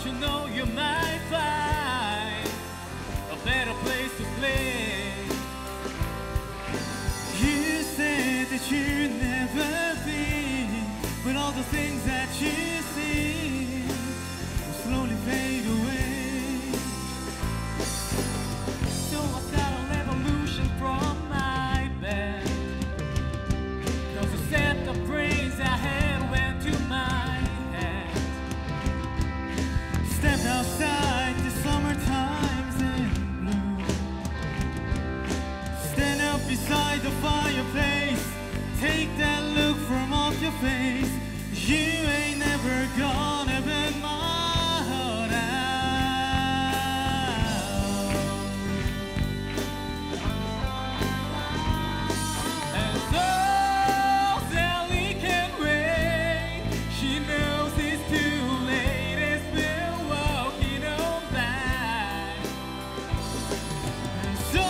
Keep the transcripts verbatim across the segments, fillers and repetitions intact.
you know you might find a better place to play. You said that you'd never be, but all the things that you see will slowly fade away. So I start a revolution from my bed, 'cause a set of brains I had went to my head. Stepped outside the summer times in blue, stand up beside the fireplace, take that look from off your face. You ain't never gonna burn my heart out. And so Sally can't wait. She knows it's too late as we're walking on by. And so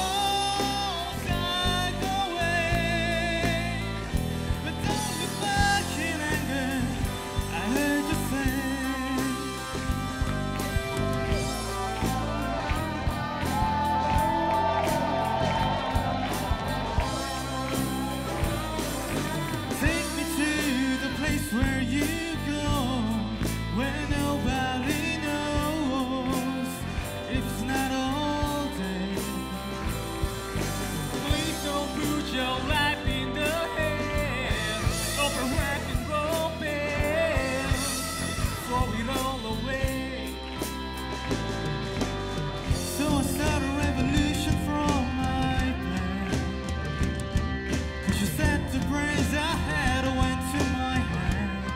where you go, where nobody knows if it's not all day. Please don't put your life in the hands of a rock and roll band. Throw it all away. So I start a revolution from my plan, 'cause you said the brains I had went to my head.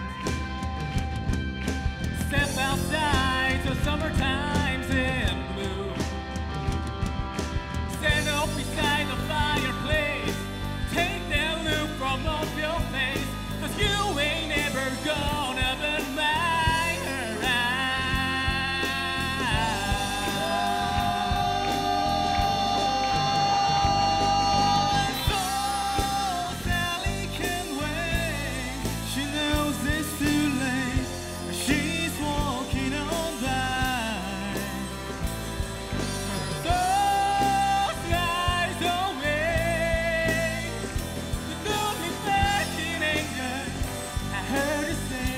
Step outside to summer times in blue, stand up beside the fireplace, take that look from off your face, 'cause you ain't never gonna burn my heart out. So Sally can't wait, she knows it's too late. She's walking on by. Her soul flies away, but don't look back in anger, I heard her say.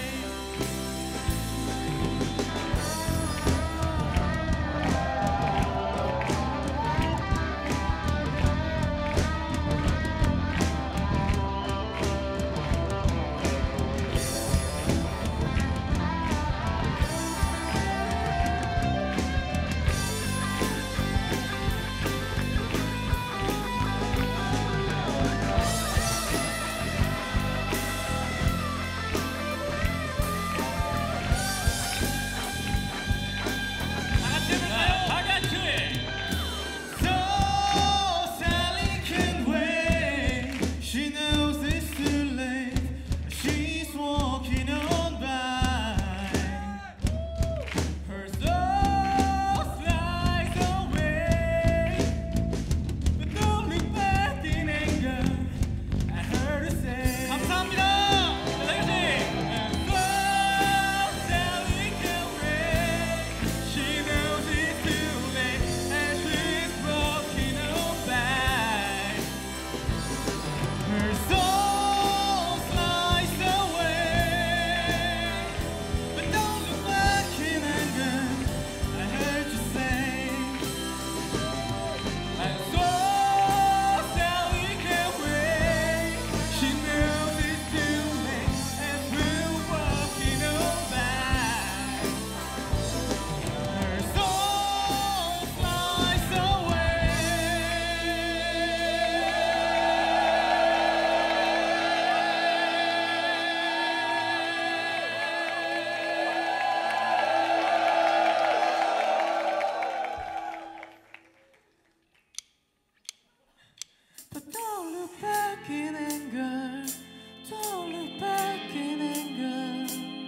But don't look back in anger, don't look back in anger,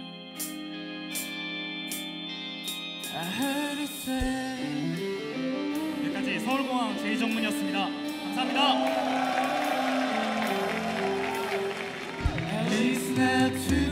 I heard it say. 여기까지 서울공항 제이정문이었습니다. 감사합니다. Listen to